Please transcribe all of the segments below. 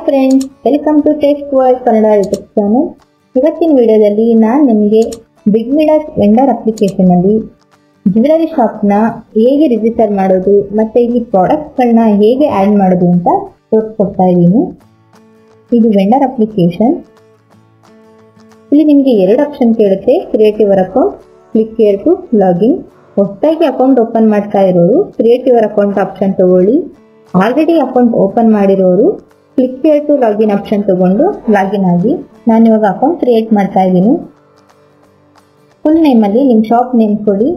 Friends, welcome to taste world Kannada YouTube channel. ಇವತ್ತಿನ ವಿಡಿಯೋದಲ್ಲಿ ನಾನು ನಿಮಗೆ ಬಿಗ್ ಮಿಡಾಸ್ ವೆಂಡರ್ ಅಪ್ಲಿಕೇಶನ್ ಅಲ್ಲಿ ಜ್ಯುವೆಲರಿ ಶಾಪ್ನ ಹೇಗೆ ರಿಜಿಸ್ಟರ್ ಮಾಡೋದು ಮತ್ತೆ ಇಲ್ಲಿ ಪ್ರಾಡಕ್ಟ್ಸ್ಗಳನ್ನ ಹೇಗೆ ಆ್ಯಡ್ ಮಾಡೋದು ಅಂತ ತೋರಿಸ್ಕೊಡ್ತಾ ಇದ್ದೀನಿ. ಇದು ವೆಂಡರ್ ಅಪ್ಲಿಕೇಶನ್. ಇಲ್ಲಿ ನಿಮಗೆ ಎರಡು ಆಪ್ಷನ್ ಕೇಳುತ್ತೆ, create your account, click here to login. ಹೊಸದಾಗಿ ಅಕೌಂಟ್ ಓಪನ್ ಮಾಡ್ತಾ ಇರೋರು ಕ್ರಿಯೇಟ್ ಯುವರ್ ಅಕೌಂಟ್ ಆಪ್ಷನ್ ತಗೊಳ್ಳಿ. ಆಲ್ರೆಡಿ ಅಕೌಂಟ್ ಓಪನ್ ಮಾಡಿರೋರು click here to login option ತಗೊಂಡು ಲಾಗಿನ್ ಆಗಿ. ನಾನು ಇವಾಗ ಅಕೌಂಟ್ ಕ್ರಿಯೇಟ್ ಮಾಡ್ತಾ ಇದ್ದೀನಿ. ಫುಲ್ ನೇಮ್ ಅಲ್ಲಿ ನಿಮ್ಮ ಶಾಪ್ ನೇಮ್ ಕೊಡಿ.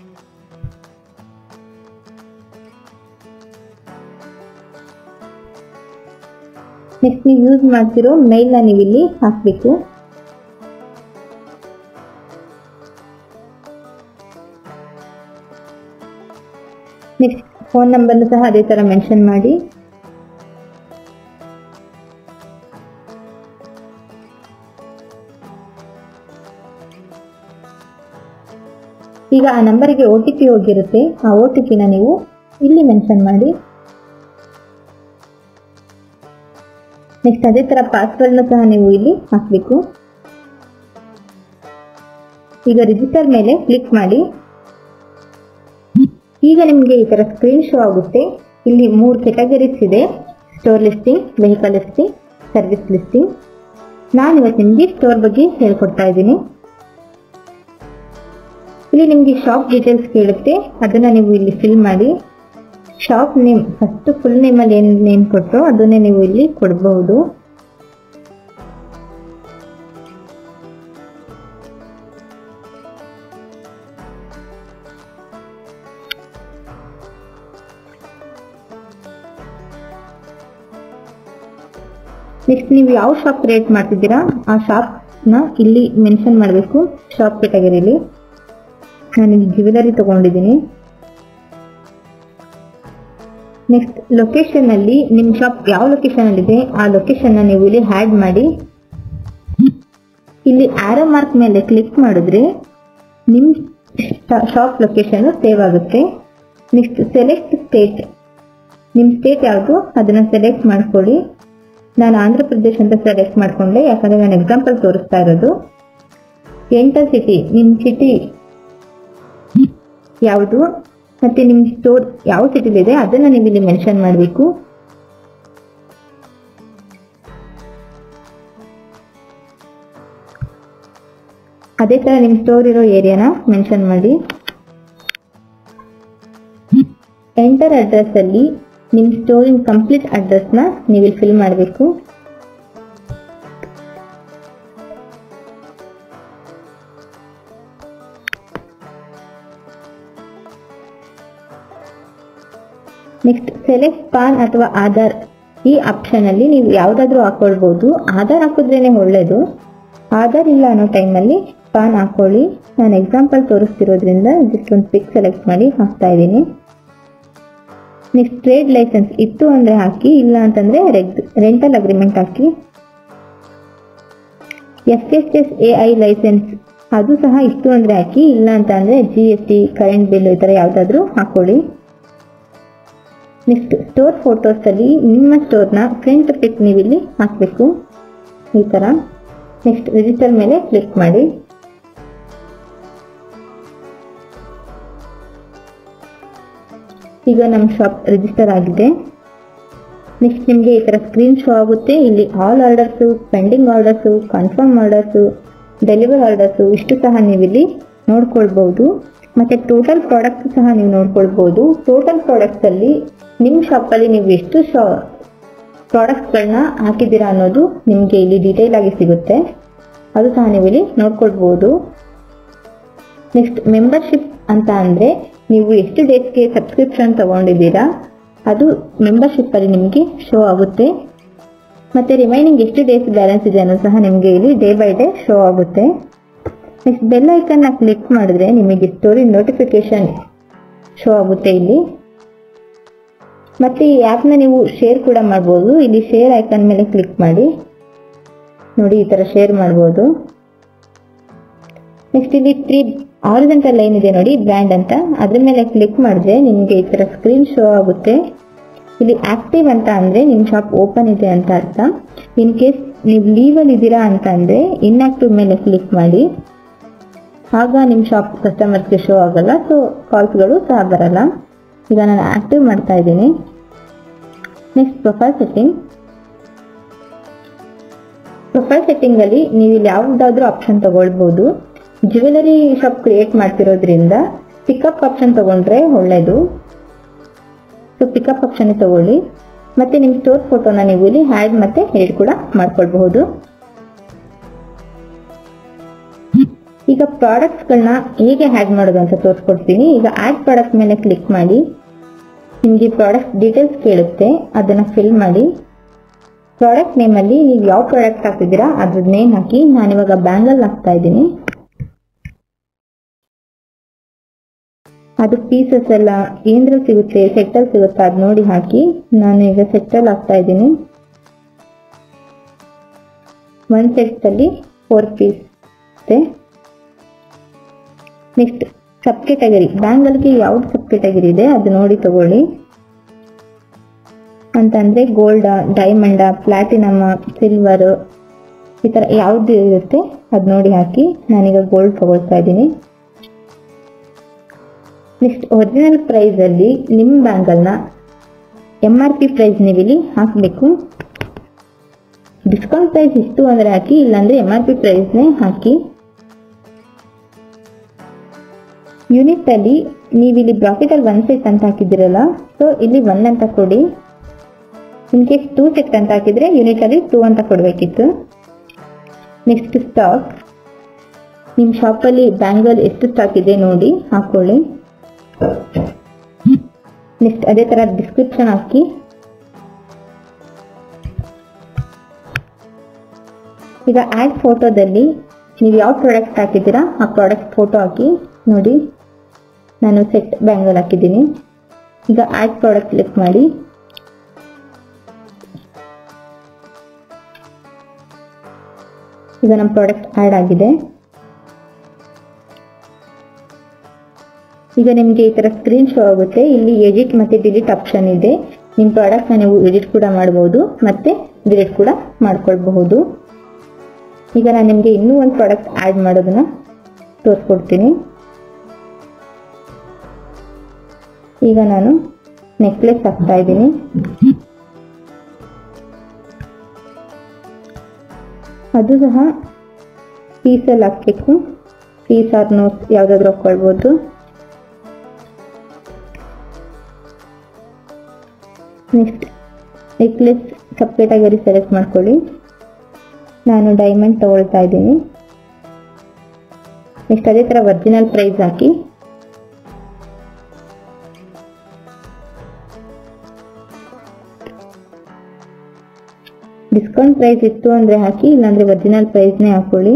ನೆಕ್ಸ್ಟ್ ನೀವು ಯೂಸ್ ಮಾಡ್ತಿರೋ ಮೇಲ್ನ ನೀವು ಇಲ್ಲಿ ಹಾಕಬೇಕು. ನೆಕ್ಸ್ಟ್ ಫೋನ್ ನಂಬರ್ ಸಹ ಅದೇ ತರ ಮೆನ್ಷನ್ ಮಾಡಿ. ಈಗ ಆ ನಂಬರ್ಗೆ OTP ಹೋಗಿರುತ್ತೆ, ಆ OTPನ ನೀವು ಇಲ್ಲಿ ಮೆನ್ಷನ್ ಮಾಡಿ. ನೆಕ್ಸ್ಟ್ ಅದೇ ತರ ಪಾಸ್ವರ್ಡ್ನ ಸಹ ನೀವು ಇಲ್ಲಿ ಹಾಕಬೇಕು. ಈಗ ರಿಜಿಸ್ಟರ್ ಮೇಲೆ ಕ್ಲಿಕ್ ಮಾಡಿ. ಈಗ ನಿಮಗೆ ಈ ತರ ಸ್ಕ್ರೀನ್ ಶೋ ಆಗುತ್ತೆ. ಇಲ್ಲಿ 3 ಕ್ಯಾಟಗರೀಸ್ ಇದೆ, store listing, vehicle listing, service listing. ನಾನು ಇವತ್ತು ನಿಮಗೆ ಸ್ಟೋರ್ ಬಗ್ಗೆ ಹೇಳ್ಕೊಡ್ತಾ ಇದ್ದೀನಿ. ಇಲ್ಲಿ ನಿಮಗೆ ಶಾಪ್ ಡೀಟೇಲ್ಸ್ ಕೇಳುತ್ತೆ, ಅದನ್ನ ನೀವು ಇಲ್ಲಿ ಫಿಲ್ ಮಾಡಿ. Shop name first full name ಅಲ್ಲಿ ಏನು ನೇಮ್ ಕೊಟ್ಟರು ಅದನ್ನೇ ನೀವು ಇಲ್ಲಿ ಕೊಡಬಹುದು. ನೆಕ್ಸ್ಟ್ ನೀವು ಯಾವ ಶಾಪ್ ಕ್ರಿಯೇಟ್ ಮಾಡ್ತಿದ್ದೀರಾ ಆ ಶಾಪ್ ನ ಇಲ್ಲಿ ಮೆನ್ಷನ್ ಮಾಡಬೇಕು. ಶಾಪ್ ಕ್ಯಾಟಗರಿಲಿ ನಾನು ಜ್ಯುವೆಲರಿ ತಗೊಂಡಿದ್ದೀನಿ. ನೆಕ್ಸ್ಟ್ ಲೊಕೇಶನ್ ಅಲ್ಲಿ ನಿಮ್ಮ ಶಾಪ್ ಯಾವ ಲೊಕೇಶನ್ ಅಲ್ಲಿ ಇದೆ ಆ ಲೊಕೇಶನ್ ನೀವು ಇಲ್ಲಿ ಆಡ್ ಮಾಡಿ. ಇಲ್ಲಿ ಆರೋ ಮಾರ್ಕ್ ಮೇಲೆ ಕ್ಲಿಕ್ ಮಾಡಿದ್ರೆ ನಿಮ್ಮ ಶಾಪ್ ಲೊಕೇಶನ್ ಸೇವ್ ಆಗುತ್ತೆ. ನೆಕ್ಸ್ಟ್ ಸೆಲೆಕ್ಟ್ ಸ್ಟೇಟ್, ನಿಮ್ಮ ಸ್ಟೇಟ್ ಯಾವುದು ಅದನ್ನ ಸೆಲೆಕ್ಟ್ ಮಾಡ್ಕೊಳ್ಳಿ. ನಾನು ಆಂಧ್ರ ಪ್ರದೇಶ್ ಅಂತ ಸೆಲೆಕ್ಟ್ ಮಾಡ್ಕೊಂಡೆ, ಯಾಕಂದ್ರೆ ನಾನು ಎಕ್ಸಾಂಪಲ್ ತೋರಿಸ್ತಾ ಇರೋದು. ಎಂಟರ್ ಸಿಟಿ, ನಿಮ್ಮ ಸಿಟಿ ಯಾವುದು ಮತ್ತೆ ನಿಮ್ಮ ಸ್ಟೋರ್ ಯಾವ ಸಿಟಿಲಿ ಇದೆ ಅದನ್ನ ನೀವು ಇಲ್ಲಿ ಮೆನ್ಷನ್ ಮಾಡಬೇಕು. ಅದೇ ತರ ನಿಮ್ಮ ಸ್ಟೋರ್ ಇರೋ ಏರಿಯಾನ ಮೆನ್ಷನ್ ಮಾಡಿ. ಎಂಟರ್ ಅಡ್ರೆಸ್ ಅಲ್ಲಿ ನಿಮ್ಮ ಸ್ಟೋರಿನ ಕಂಪ್ಲೀಟ್ ಅಡ್ರೆಸ್ ನ ನೀವು ಇಲ್ಲಿ ಫಿಲ್ ಮಾಡಬೇಕು. ನೆಕ್ಸ್ಟ್ ಸೆಲೆಕ್ಟ್ ಪಾನ್ ಅಥವಾ ಆಧಾರ್, ಈ ಆಪ್ಷನ್ ಅಲ್ಲಿ ನೀವು ಯಾವ್ದಾದ್ರು ಹಾಕೊಳ್ಬಹುದು. ಆಧಾರ್ ಹಾಕಿದ್ರೇನೆ ಒಳ್ಳೇದು. ಆಧಾರ್ ಇಲ್ಲ ಅನ್ನೋ ಟೈಮಲ್ಲಿ ಪಾನ್ ಹಾಕೊಳ್ಳಿ. ನಾನು ಎಕ್ಸಾಂಪಲ್ ತೋರಿಸ್ತಿರೋದ್ರಿಂದ ಜಸ್ಟ್ ಒಂದು ಪಿಕ್ ಸೆಲೆಕ್ಟ್ ಮಾಡಿ ಹಾಕ್ತಾ ಇದ್ದೀನಿ. ನೆಕ್ಸ್ಟ್ ಟ್ರೇಡ್ ಲೈಸೆನ್ಸ್ ಇತ್ತು ಅಂದ್ರೆ ಹಾಕಿ, ಇಲ್ಲ ಅಂತಂದ್ರೆ ರೆಂಟಲ್ ಅಗ್ರಿಮೆಂಟ್ ಹಾಕಿ. FSSAI ಲೈಸೆನ್ಸ್ ಅದು ಸಹ ಇತ್ತು ಅಂದ್ರೆ ಹಾಕಿ, ಇಲ್ಲ ಅಂತ ಅಂದ್ರೆ GST, ಕರೆಂಟ್ ಬಿಲ್ ಈ ತರ ಯಾವ್ದಾದ್ರು ಹಾಕೊಳ್ಳಿ. ನೆಕ್ಸ್ಟ್ ಸ್ಟೋರ್ ಫೋಟೋಸ್ ಅಲ್ಲಿ ನಿಮ್ಮ ಸ್ಟೋರ್ನ ಫ್ರಂಟ್ ಪಿಕ್ ನೀವು ಇಲ್ಲಿ ಹಾಕಬೇಕು ಈ ತರ. ನೆಕ್ಸ್ಟ್ ರಿಜಿಸ್ಟರ್ ಮೇಲೆ ಕ್ಲಿಕ್ ಮಾಡಿ. ಈಗ ನಮ್ಮ ಶಾಪ್ ರಿಜಿಸ್ಟರ್ ಆಗಿದೆ. ನೆಕ್ಸ್ಟ್ ನಿಮಗೆ ಈ ತರ ಸ್ಕ್ರೀನ್ ಶೋ ಆಗುತ್ತೆ. ಇಲ್ಲಿ all orders, pending orders, confirm orders, deliver orders ಇಷ್ಟು ಸಹ ನೀವು ಇಲ್ಲಿ ನೋಡ್ಕೊಳ್ಬಹುದು. ಮತ್ತೆ ಟೋಟಲ್ ಪ್ರಾಡಕ್ಟ್ ಸಹ ನೀವು ನೋಡ್ಕೊಳ್ಬಹುದು. ಟೋಟಲ್ ಪ್ರಾಡಕ್ಟ್ಸ್ ಅಲ್ಲಿ ನಿಮ್ಮ ಶಾಪ್ ಅಲ್ಲಿ ನೀವು ಎಷ್ಟು ಪ್ರಾಡಕ್ಟ್ಸ್ಗಳನ್ನ ಹಾಕಿದ್ದೀರಾ ಅನ್ನೋದು ನಿಮಗೆ ಇಲ್ಲಿ ಡೀಟೇಲ್ ಆಗಿ ಸಿಗುತ್ತೆ, ಅದು ಸಹ ನೀವು ಇಲ್ಲಿ ನೋಡ್ಕೊಳ್ಬಹುದು. ನೆಕ್ಸ್ಟ್ ಮೆಂಬರ್ಶಿಪ್ ಅಂತ ಅಂದ್ರೆ ನೀವು ಎಷ್ಟು ಡೇಸ್ಗೆ ಸಬ್ಸ್ಕ್ರಿಪ್ಷನ್ ತಗೊಂಡಿದ್ದೀರಾ ಅದು ಮೆಂಬರ್ಶಿಪ್ ಅಲ್ಲಿ ನಿಮಗೆ ಶೋ ಆಗುತ್ತೆ. ಮತ್ತೆ ರಿಮೈನಿಂಗ್ ಎಷ್ಟು ಡೇಸ್ ಬ್ಯಾಲೆನ್ಸ್ ಇದೆ ಅನ್ನೋದು ಸಹ ನಿಮಗೆ ಇಲ್ಲಿ ಡೇ ಬೈ ಡೇ ಶೋ ಆಗುತ್ತೆ. ನೆಕ್ಸ್ಟ್ ಬೆಲ್ ಐಕನ್ ನ ಕ್ಲಿಕ್ ಮಾಡಿದ್ರೆ ನಿಮಗೆ ಸ್ಟೋರಿ ನೋಟಿಫಿಕೇಶನ್ ಶೋ ಆಗುತ್ತೆ ಇಲ್ಲಿ. ಮತ್ತೆ ಈ ಆಪ್ ನ ನೀವು ಶೇರ್ ಕೂಡ ಮಾಡಬಹುದು. ಇಲ್ಲಿ ಶೇರ್ ಐಕನ್ ಮೇಲೆ ಕ್ಲಿಕ್ ಮಾಡಿ ನೋಡಿ, ಈ ತರ ಶೇರ್ ಮಾಡಬಹುದು. ನೆಕ್ಸ್ಟ್ ಇಲ್ಲಿ 3 ಹಾರಿಜಾಂಟಲ್ ಲೈನ್ ಇದೆ ನೋಡಿ, ಬ್ರ್ಯಾಂಡ್ ಅಂತ, ಅದ್ರ ಮೇಲೆ ಕ್ಲಿಕ್ ಮಾಡಿದ್ರೆ ನಿಮಗೆ ಈ ತರ ಸ್ಕ್ರೀನ್ ಶೋ ಆಗುತ್ತೆ. ಇಲ್ಲಿ ಆಕ್ಟಿವ್ ಅಂತ ಅಂದ್ರೆ ನಿಮ್ ಶಾಪ್ ಓಪನ್ ಇದೆ ಅಂತ ಅರ್ಥ. ಇನ್ ಕೇಸ್ ನೀವು ಲೀವ್ ಅಲ್ಲಿ ಇದ್ದೀರಾ ಅಂತ ಅಂದ್ರೆ ಇನ್ಆಕ್ಟಿವ್ ಮೇಲೆ ಕ್ಲಿಕ್ ಮಾಡಿ, ಆಗ ನಿಮ್ ಶಾಪ್ ಕಸ್ಟಮರ್ಸ್ಗೆ ಶೋ ಆಗಲ್ಲ, ಸೊ ಕಾಲ್ಸ್ಗಳು ಸಹ ಬರಲ್ಲ. ಈಗ ನಾನು ಆಕ್ಟಿವ್ ಮಾಡ್ತಾ ಇದ್ದೀನಿ. Next profile setting. Profile setting ಅಲ್ಲಿ ನೀವು ಇಲ್ಲಿ ಯಾವ್ದಾದ್ರು ಆಪ್ಷನ್ ತಗೊಳ್ಬಹುದು. ಜ್ಯುವೆಲರಿ ಶಾಪ್ ಕ್ರಿಯೇಟ್ ಮಾಡ್ತಿರೋದ್ರಿಂದ ಪಿಕಪ್ ಆಪ್ಷನ್ ತಗೊಂಡ್ರೆ ಒಳ್ಳೇದು. ಸೊ ಪಿಕಪ್ ಆಪ್ಷನ್ ತಗೊಳ್ಳಿ. ಮತ್ತೆ ನಿಮ್ ಸ್ಟೋರ್ ಫೋಟೋನ ನೀವು ಇಲ್ಲಿ ಆಡ್ ಮತ್ತೆ ಎಡಿಟ್ ಕೂಡ ಮಾಡ್ಕೊಳ್ಬಹುದು. ಈಗ ಪ್ರಾಡಕ್ಟ್ಸ್ ಗಳನ್ನ ಹೇಗೆ ಆಡ್ ಮಾಡೋದು ಅಂತ ತೋರಿಸ್ಕೊಡ್ತೀನಿ. ಈಗ ಆಡ್ ಪ್ರಾಡಕ್ಟ್ ಮೇಲೆ ಕ್ಲಿಕ್ ಮಾಡಿ, ನಿಮ್ಗೆ ಪ್ರಾಡಕ್ಟ್ ಡೀಟೇಲ್ಸ್ ಕೇಳುತ್ತೆ, ಅದನ್ನ ಫಿಲ್ ಮಾಡಿ. ಪ್ರಾಡಕ್ಟ್ ನೇಮ್ ಅಲ್ಲಿ ನೀವು ಯಾವ ಪ್ರಾಡಕ್ಟ್ ಹಾಕ್ತಿದ್ದೀರಾ ಅದ್ರ ನೇಮ್ ಹಾಕಿ. ನಾನಿವಾಗ ಬ್ಯಾಂಗಲ್ ಹಾಕ್ತಾ ಇದ್ದೀನಿ. ಅದು ಪೀಸಸ್ ಎಲ್ಲ ಏನ್ರಲ್ಲಿ ಸಿಗುತ್ತೆ, ಸೆಟ್ಟಲ್ ಸಿಗುತ್ತಾ ಅದ್ ನೋಡಿ ಹಾಕಿ. ನಾನು ಈಗ ಸೆಟ್ಟಲ್ ಹಾಕ್ತಾ ಇದ್ದೀನಿ. 1 ಸೆಟ್ ಅಲ್ಲಿ 4 ಪೀಸ್ ಇದೆ. ನೆಕ್ಸ್ಟ್ ಸಬ್ ಕೆಟಗರಿ, ಬ್ಯಾಂಗಲ್ಗೆ ಯಾವ್ದು ಸಬ್ ಕೆಟಗರಿ ಇದೆ ಅದು ನೋಡಿ ತಗೊಳ್ಳಿ. ಅಂತಂದ್ರೆ ಗೋಲ್ಡ್, ಡೈಮಂಡ್, ಪ್ಲಾಟಿನಮ್, ಸಿಲ್ವರ್, ಈ ತರ ಯಾವ್ದು ಇರುತ್ತೆ ಅದ್ ನೋಡಿ ಹಾಕಿ. ನಾನೀಗ ಗೋಲ್ಡ್ ತಗೊಳ್ತಾ ಇದ್ದೀನಿ. ನೆಕ್ಸ್ಟ್ ಒರಿಜಿನಲ್ ಪ್ರೈಸ್ ಅಲ್ಲಿ ನಿಮ್ ಬ್ಯಾಂಗಲ್ನ MRP ಪ್ರೈಸ್ ನೀವು ಇಲ್ಲಿ ಹಾಕಬೇಕು. ಡಿಸ್ಕೌಂಟ್ ಪ್ರೈಸ್ ಇಷ್ಟು ಅಂದ್ರೆ ಹಾಕಿ, ಇಲ್ಲಾಂದ್ರೆ MRP ಪ್ರೈಸ್ನೇ ಹಾಕಿ. ಯೂನಿಟ್ ಅಲ್ಲಿ ನೀವು ಇಲ್ಲಿ ಬ್ರಾಕೆಟ್ ಅಲ್ಲಿ 1 ಸೆಟ್ ಅಂತ ಹಾಕಿದಿರಲ್ಲ, ಸೊ ಇಲ್ಲಿ 1 ಅಂತ ಕೊಡಿ. ಇನ್ ಕೇಸ್ 2 ಸೆಟ್ ಅಂತ ಹಾಕಿದ್ರೆ ಯೂನಿಟ್ ಅಲ್ಲಿ 2 ಅಂತ ಕೊಡ್ಬೇಕಿತ್ತು. ನೆಕ್ಸ್ಟ್ ಸ್ಟಾಕ್, ನಿಮ್ ಶಾಪ್ ಅಲ್ಲಿ ಬ್ಯಾಂಗಲ್ ಎಷ್ಟು ಸ್ಟಾಕ್ ಇದೆ ನೋಡಿ ಹಾಕೊಳ್ಳಿ. ನೆಕ್ಸ್ಟ್ ಅದೇ ತರ ಡಿಸ್ಕ್ರಿಪ್ಷನ್ ಹಾಕಿ. ಈಗ ಆಡ್ ಫೋಟೋದಲ್ಲಿ ನೀವು ಯಾವ ಪ್ರಾಡಕ್ಟ್ ಹಾಕಿದ್ದೀರಾ ಆ ಪ್ರಾಡಕ್ಟ್ ಫೋಟೋ ಹಾಕಿ. ನೋಡಿ ನಾನು ಸೆಟ್ ಬ್ಯಾಂಗಲ್ ಹಾಕಿದ್ದೀನಿ. ಈಗ ಆಡ್ ಪ್ರಾಡಕ್ಟ್ ಕ್ಲಿಕ್ ಮಾಡಿ. ಈಗ ನಮ್ಮ ಪ್ರಾಡಕ್ಟ್ ಆಡ್ ಆಗಿದೆ. ಈಗ ನಿಮಗೆ ಈ ತರ ಸ್ಕ್ರೀನ್ ಶೋ ಆಗುತ್ತೆ. ಇಲ್ಲಿ ಎಡಿಟ್ ಮತ್ತೆ ಡಿಲೀಟ್ ಆಪ್ಷನ್ ಇದೆ. ನಿಮ್ಮ ಪ್ರಾಡಕ್ಟ್ ನೀವು ಎಡಿಟ್ ಕೂಡ ಮಾಡಬಹುದು ಮತ್ತೆ ಡಿಲೀಟ್ ಕೂಡ ಮಾಡ್ಕೊಳ್ಬಹುದು. ಈಗ ನಾನು ನಿಮಗೆ ಇನ್ನೂ ಒಂದು ಪ್ರಾಡಕ್ಟ್ ಆಡ್ ಮಾಡೋದನ್ನ ತೋರಿಸ್ಕೊಡ್ತೀನಿ. ಈಗ ನಾನು ನೆಕ್ಲೆಸ್ ಹಾಕ್ತಾ ಇದ್ದೀನಿ. ಅದು ಸಹ ಪೀಸಲ್ಲಿ ಹಾಕಬೇಕು. ಪೀಸ್ ಆರ್ ನೋಟ್ಸ್ ಯಾವ್ದಾದ್ರು ಹಾಕೊಳ್ಬಹುದು. Next necklace sub category select ಮಾಡ್ಕೊಳ್ಳಿ. ನಾನು ಡೈಮಂಡ್ ತಗೊಳ್ತಾ ಇದ್ದೀನಿ. ನೆಕ್ಸ್ಟ್ ಅದೇ ತರ ಒರಿಜಿನಲ್ ಪ್ರೈಸ್ ಹಾಕಿ. ಡಿಸ್ಕೌಂಟ್ ಪ್ರೈಸ್ ಇತ್ತು ಅಂದ್ರೆ ಹಾಕಿ, ಇಲ್ಲಾಂದ್ರೆ ಒರಿಜಿನಲ್ ಪ್ರೈಸ್ನೇ ಹಾಕೊಳ್ಳಿ.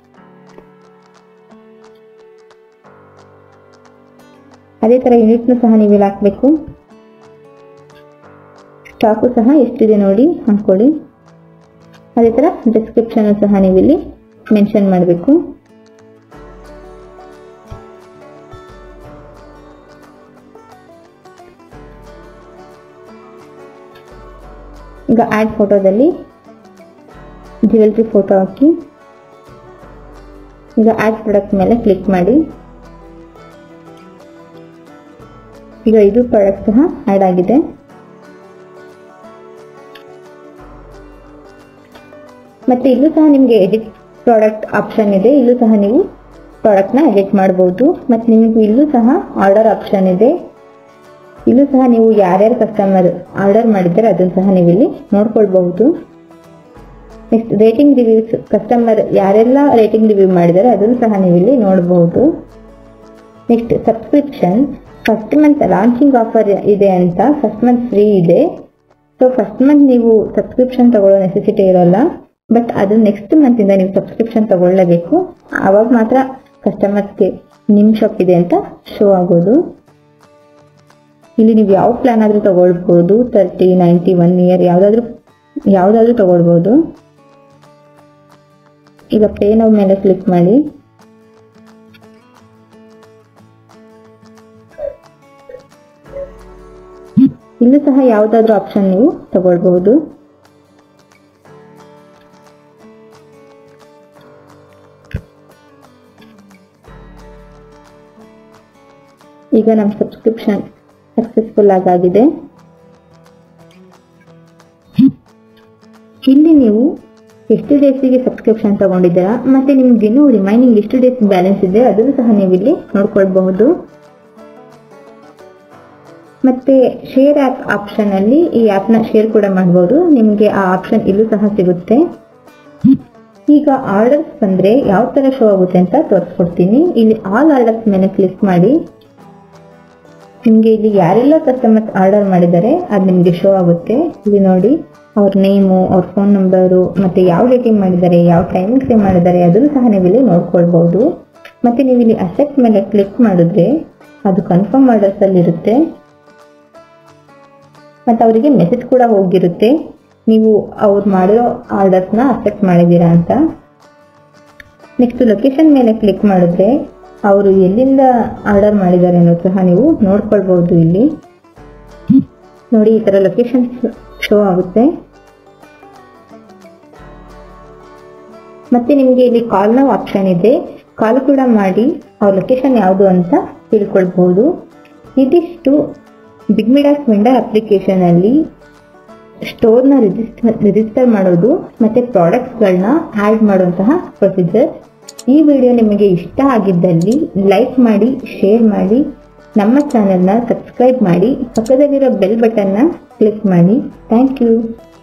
ಅದೇ ತರ ಯೂನಿಟ್ನು ಸಹ ನೀವು ಇಲ್ಲಿ ಹಾಕ್ಬೇಕು. ಸ್ಟಾಕು ಸಹ ಎಷ್ಟಿದೆ ನೋಡಿ ಹಾಕೊಳ್ಳಿ. ಅದೇ ತರ ಡಿಸ್ಕ್ರಿಪ್ಷನ್ ಸಹ ನೀವು ಇಲ್ಲಿ ಮೆನ್ಷನ್ ಮಾಡಬೇಕು. ಈಗ ಆಡ್ ಫೋಟೋದಲ್ಲಿ ಜ್ಯುವೆಲ್ರಿ ಫೋಟೋ ಹಾಕಿ. ಈಗ ಆಡ್ ಪ್ರಾಡಕ್ಟ್ ಮೇಲೆ ಕ್ಲಿಕ್ ಮಾಡಿ. ಈಗ ಇದು ಪ್ರಾಡಕ್ಟ್ ಸಹ ಆಡ್ ಆಗಿದೆ. ಮತ್ತೆ ಇಲ್ಲೂ ಸಹ ನಿಮಗೆ ಎಡಿಟ್ ಪ್ರಾಡಕ್ಟ್ ಆಪ್ಷನ್ ಇದೆ. ಇಲ್ಲೂ ಸಹ ನೀವು ಪ್ರಾಡಕ್ಟ್ ನ ಎಡಿಟ್ ಮಾಡಬಹುದು. ಮತ್ತೆ ನಿಮಗೆ ಇಲ್ಲೂ ಸಹ ಆರ್ಡರ್ ಆಪ್ಷನ್ ಇದೆ. ಇಲ್ಲೂ ಸಹ ನೀವು ಯಾರ್ಯಾರು ಕಸ್ಟಮರ್ ಆರ್ಡರ್ ಮಾಡಿದ್ದಾರೆ ಅದನ್ನು ಸಹ ನೀವು ಇಲ್ಲಿ ನೋಡ್ಕೊಳ್ಬಹುದು. ನೆಕ್ಸ್ಟ್ ರೇಟಿಂಗ್ ರಿವ್ಯೂಸ್, ಕಸ್ಟಮರ್ ಯಾರೆಲ್ಲ ರೇಟಿಂಗ್ ರಿವ್ಯೂ ಮಾಡಿದ್ದಾರೆ ಅದನ್ನು ಸಹ ನೀವು ಇಲ್ಲಿ ನೋಡಬಹುದು. Next subscription, first month launching offer ಇದೆ ಅಂತ ಫಸ್ಟ್ ಮಂತ್ ಫ್ರೀ ಇದೆ. ಸೊ ಫಸ್ಟ್ ಮಂತ್ ನೀವು ಸಬ್ಸ್ಕ್ರಿಪ್ಷನ್ ತಗೊಳ್ಳೋ ನೆಸೆಸಿಟಿ ಇರೋಲ್ಲ. ಬಟ್ ಅದು ನೆಕ್ಸ್ಟ್ ಮಂತ್ ಇಂದ ನೀವು ಸಬ್ಸ್ಕ್ರಿಪ್ಷನ್ ತಗೊಳ್ಳಲೇಬೇಕು. ಆವಾಗ ಮಾತ್ರ ಕಸ್ಟಮರ್ಸ್ಗೆ ನಿಮ್ ಶಾಪ್ ಇದೆ ಅಂತ ಶೋ ಆಗೋದು. ಇಲ್ಲಿ ನೀವು ಯಾವ ಪ್ಲಾನ್ ಆದ್ರೂ ತಗೊಳ್ಬಹುದು. 30, 90, 1 ಇಯರ್ ಯಾವ್ದಾದ್ರೂ ತಗೊಳ್ಬಹುದು. ಈಗ ಪೇ ನೌ ಮೇಲೆ ಕ್ಲಿಕ್ ಮಾಡಿ. ಇಲ್ಲೂ ಸಹ ಯಾವುದಾದ್ರೂ ಆಪ್ಷನ್ ನೀವು ತಗೊಳ್ಬಹುದು. ಈಗ ನಮ್ಮ ಸಬ್ಸ್ಕ್ರಿಪ್ಷನ್ ಸಕ್ಸಸ್ಫುಲ್ ಆಗಿದೆ. ಇಲ್ಲಿ ನೀವು ಎಷ್ಟು ಡೇಸಿಗೆ ಸಬ್ಸ್ಕ್ರಿಪ್ಷನ್ ತಗೊಂಡಿದ್ದೀರಾ ಮತ್ತೆ ನಿಮ್ಗೆ ಇನ್ನೂ ರಿಮೈನಿಂಗ್ ಎಷ್ಟು ಡೇಸ್ ಬ್ಯಾಲೆನ್ಸ್ ಇದೆ ಅದನ್ನು ಸಹ ನೀವು ಇಲ್ಲಿ ನೋಡ್ಕೊಳ್ಬಹುದು. ಮತ್ತೆ ಶೇರ್ ಆಪ್ ಆಪ್ಷನ್ ಅಲ್ಲಿ ಈ ಆಪ್ ನ ಶೇರ್ ಕೂಡ ಮಾಡಬಹುದು. ನಿಮ್ಗೆ ಆ ಆಪ್ಷನ್ ಇಲ್ಲೂ ಸಹ ಸಿಗುತ್ತೆ. ಈಗ ಆರ್ಡರ್ಸ್ ಬಂದ್ರೆ ಯಾವ ತರ ಶೋ ಆಗುತ್ತೆ ಅಂತ ತೋರಿಸ್ಕೊಡ್ತೀನಿ. ಇಲ್ಲಿ ಆಲ್ ಆರ್ಡರ್ಸ್ ಮೇಲೆ ಕ್ಲಿಕ್ ಮಾಡಿ ನಿಮ್ಗೆ ಇಲ್ಲಿ ಯಾರೆಲ್ಲ ಕಸ್ಟಮರ್ಸ್ ಆರ್ಡರ್ ಮಾಡಿದ್ದಾರೆ ಅದು ನಿಮ್ಗೆ ಶೋ ಆಗುತ್ತೆ. ಇಲ್ಲಿ ನೋಡಿ ಅವ್ರ ನೇಮು, ಅವ್ರ ಫೋನ್ ನಂಬರು, ಮತ್ತೆ ಯಾವ ರೇಟಿಂಗ್ ಮಾಡಿದ್ದಾರೆ, ಯಾವ ಟೈಮಿಂಗ್ಸ್ ಮಾಡಿದ್ದಾರೆ ಅದನ್ನು ಸಹ ನೀವು ಇಲ್ಲಿ ನೋಡ್ಕೊಳ್ಬಹುದು. ಮತ್ತೆ ನೀವು ಇಲ್ಲಿ ಅಸೆಪ್ಟ್ ಮೇಲೆ ಕ್ಲಿಕ್ ಮಾಡಿದ್ರೆ ಅದು ಕನ್ಫರ್ಮ್ ಆರ್ಡರ್ಸ್ ಅಲ್ಲಿ ಇರುತ್ತೆ. ಮತ್ತೆ ಅವರಿಗೆ ಮೆಸೇಜ್ ಕೂಡ ಹೋಗಿರುತ್ತೆ ನೀವು ಅವ್ರು ಮಾಡಿರೋ ಆರ್ಡರ್ಸ್ನ ಅಕ್ಸೆಪ್ಟ್ ಮಾಡಿದ್ದೀರಾ ಅಂತ. ನೆಕ್ಸ್ಟ್ ಲೊಕೇಶನ್ ಮೇಲೆ ಕ್ಲಿಕ್ ಮಾಡಿದ್ರೆ ಅವರು ಎಲ್ಲಿಂದ ಆರ್ಡರ್ ಮಾಡಿದ್ದಾರೆ ಅನ್ನೋದು ಸಹ ನೀವು ನೋಡ್ಕೊಳ್ಬಹುದು. ಇಲ್ಲಿ ನೋಡಿ ಈ ತರ ಲೊಕೇಶನ್ ಶೋ ಆಗುತ್ತೆ. ಮತ್ತೆ ನಿಮ್ಗೆ ಇಲ್ಲಿ ಕಾಲ್ ನೌ ಆಪ್ಷನ್ ಇದೆ, ಕಾಲ್ ಕೂಡ ಮಾಡಿ ಅವ್ರ ಲೊಕೇಶನ್ ಯಾವುದು ಅಂತ ತಿಳ್ಕೊಳ್ಬಹುದು. ಇದಿಷ್ಟು ಬಿಗ್ ಮಿಡಾಸ್ ವೆಂಡರ್ ಅಪ್ಲಿಕೇಶನ್ ಅಲ್ಲಿ ಸ್ಟೋರ್ನ ರಿಜಿಸ್ಟರ್ ಮಾಡೋದು ಮತ್ತೆ ಪ್ರಾಡಕ್ಟ್ಸ್ಗಳನ್ನ ಆಡ್ ಮಾಡುವಂತಹ ಪ್ರೊಸೀಜರ್. ಈ ವಿಡಿಯೋ ನಿಮಗೆ ಇಷ್ಟ ಆಗಿದ್ದಲ್ಲಿ ಲೈಕ್ ಮಾಡಿ, ಶೇರ್ ಮಾಡಿ, ನಮ್ಮ ಚಾನೆಲ್ನ ಸಬ್ಸ್ಕ್ರೈಬ್ ಮಾಡಿ, ಪಕ್ಕದಲ್ಲಿರೋ ಬೆಲ್ ಬಟನ್ನ ಕ್ಲಿಕ್ ಮಾಡಿ. Thank you.